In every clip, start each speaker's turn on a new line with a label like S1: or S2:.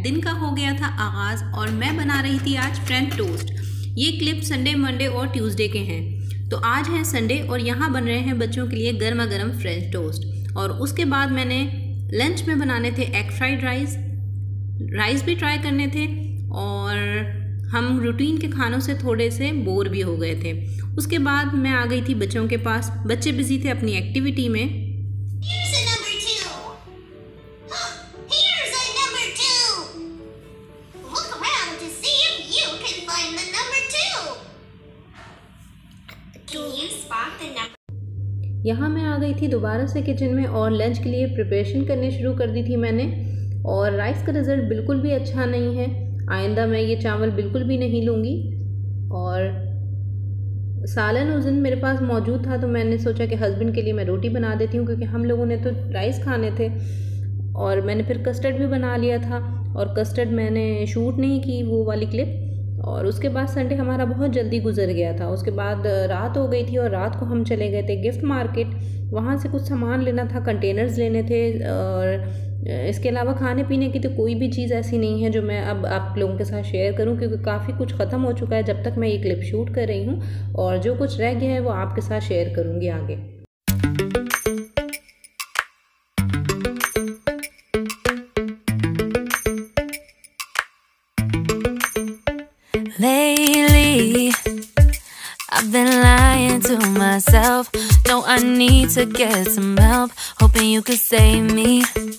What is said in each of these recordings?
S1: दिन का हो गया था आगाज़ और मैं बना रही थी आज फ्रेंच टोस्ट। ये क्लिप संडे, मंडे और ट्यूसडे के हैं। तो आज है संडे और यहाँ बन रहे हैं बच्चों के लिए गर्मा गर्म फ्रेंच टोस्ट। और उसके बाद मैंने लंच में बनाने थे एग फ्राइड राइस भी ट्राई करने थे। और हम रूटीन के खानों से थोड़े से बोर भी हो गए थे। उसके बाद मैं आ गई थी बच्चों के पास। बच्चे बिजी थे अपनी एक्टिविटी में। यहाँ मैं आ गई थी दोबारा से किचन में और लंच के लिए प्रिपरेशन करने शुरू कर दी थी मैंने। और राइस का रिज़ल्ट बिल्कुल भी अच्छा नहीं है। आइंदा मैं ये चावल बिल्कुल भी नहीं लूँगी। और सालन उस दिन मेरे पास मौजूद था तो मैंने सोचा कि हस्बैंड के लिए मैं रोटी बना देती हूँ, क्योंकि हम लोगों ने तो राइस खाने थे। और मैंने फिर कस्टर्ड भी बना लिया था और कस्टर्ड मैंने शूट नहीं की वो वाली क्लिप। और उसके बाद संडे हमारा बहुत जल्दी गुजर गया था। उसके बाद रात हो गई थी और रात को हम चले गए थे गिफ्ट मार्केट। वहाँ से कुछ सामान लेना था, कंटेनर्स लेने थे। और इसके अलावा खाने पीने की तो कोई भी चीज़ ऐसी नहीं है जो मैं अब आप लोगों के साथ शेयर करूं, क्योंकि काफ़ी कुछ ख़त्म हो चुका है जब तक मैं ये क्लिप शूट कर रही हूं। और जो कुछ रह गया है वो आपके साथ शेयर करूंगी आगे।
S2: Lately, I've been lying to myself. No, I need to get some help. Hoping you could save me,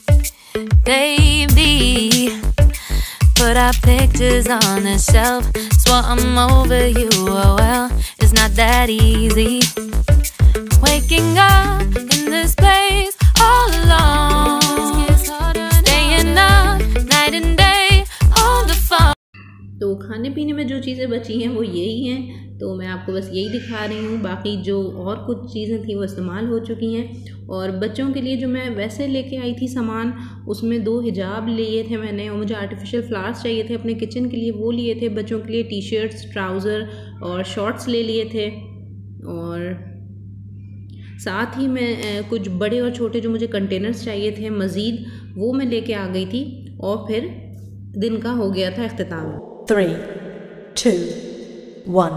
S2: baby. Put our pictures on the shelf. Swore I'm over you, oh well, it's not that easy. Waking up in this place all alone, staying up night and day on the phone.
S1: तो खाने पीने में जो चीज़ें बची हैं वो यही हैं, तो मैं आपको बस यही दिखा रही हूँ। बाकी जो और कुछ चीज़ें थी वो इस्तेमाल हो चुकी हैं। और बच्चों के लिए जो मैं वैसे लेके आई थी सामान, उसमें 2 हिजाब लिए थे मैंने, और मुझे आर्टिफिशियल फ्लावर्स चाहिए थे अपने किचन के लिए, वो लिए थे। बच्चों के लिए टी शर्ट्स, ट्राउज़र और शॉर्ट्स ले लिए थे। और साथ ही मैं कुछ बड़े और छोटे जो मुझे कंटेनर्स चाहिए थे मज़ीद, वो मैं लेके आ गई थी। और फिर दिन का हो गया था इख्तिताम।
S3: 3, 2, 1.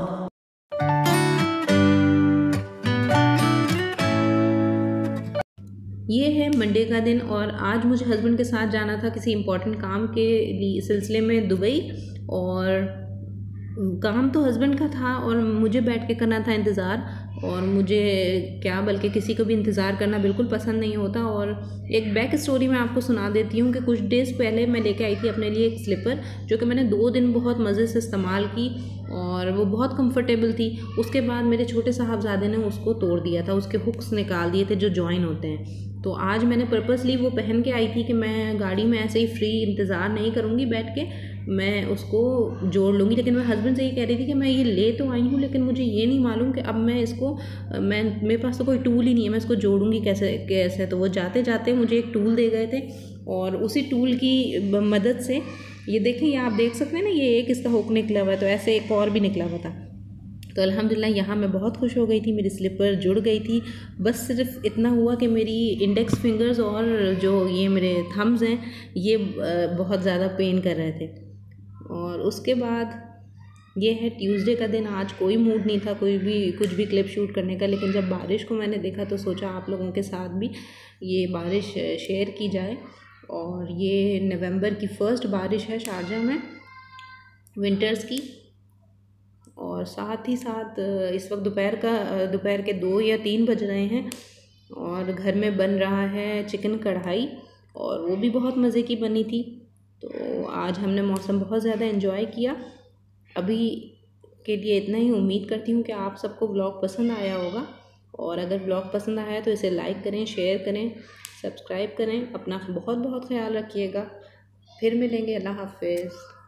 S1: ये है मंडे का दिन और आज मुझे हस्बैंड के साथ जाना था किसी इम्पोर्टेंट काम के लिए सिलसिले में दुबई। और काम तो हस्बैंड का था और मुझे बैठ के करना था इंतज़ार। और मुझे क्या बल्कि किसी को भी इंतज़ार करना बिल्कुल पसंद नहीं होता। और एक बैक स्टोरी मैं आपको सुना देती हूँ कि कुछ डेज़ पहले मैं लेके आई थी अपने लिए एक स्लीपर, जो कि मैंने 2 दिन बहुत मज़े से इस्तेमाल की और वो बहुत कंफर्टेबल थी। उसके बाद मेरे छोटे साहबजादे ने उसको तोड़ दिया था, उसके हुक्स निकाल दिए थे जो जॉइन होते हैं। तो आज मैंने पर्पसली वो पहन के आई थी कि मैं गाड़ी में ऐसे ही फ्री इंतज़ार नहीं करूँगी बैठ के, मैं उसको जोड़ लूँगी। लेकिन मैं हस्बैंड से ये कह रही थी कि मैं ये ले तो आई हूँ, लेकिन मुझे ये नहीं मालूम कि अब मैं इसको मेरे पास तो कोई टूल ही नहीं है, मैं इसको जोड़ूँगी कैसे। तो वो जाते जाते मुझे एक टूल दे गए थे और उसी टूल की मदद से ये देखें, ये आप देख सकते हैं ना, ये एक इसका हुक निकला हुआ है, तो ऐसे एक और भी निकला हुआ था। तो अल्हम्दुलिल्लाह यहाँ मैं बहुत खुश हो गई थी, मेरी स्लीपर जुड़ गई थी। बस सिर्फ इतना हुआ कि मेरी इंडेक्स फिंगर्स और जो ये मेरे थम्स हैं ये बहुत ज़्यादा पेन कर रहे थे। और उसके बाद ये है ट्यूसडे का दिन। आज कोई मूड नहीं था कुछ भी क्लिप शूट करने का, लेकिन जब बारिश को मैंने देखा तो सोचा आप लोगों के साथ भी ये बारिश शेयर की जाए। और ये नवंबर की फ़र्स्ट बारिश है शारजा में विंटर्स की। और साथ ही साथ इस वक्त दोपहर के 2 या 3 बज रहे हैं और घर में बन रहा है चिकन कढ़ाई और वो भी बहुत मज़े की बनी थी। तो आज हमने मौसम बहुत ज़्यादा एंजॉय किया। अभी के लिए इतना ही। उम्मीद करती हूँ कि आप सबको व्लॉग पसंद आया होगा। और अगर व्लॉग पसंद आया तो इसे लाइक करें, शेयर करें, सब्सक्राइब करें। अपना बहुत बहुत ख्याल रखिएगा। फिर मिलेंगे। अल्लाह हाफ़िज़।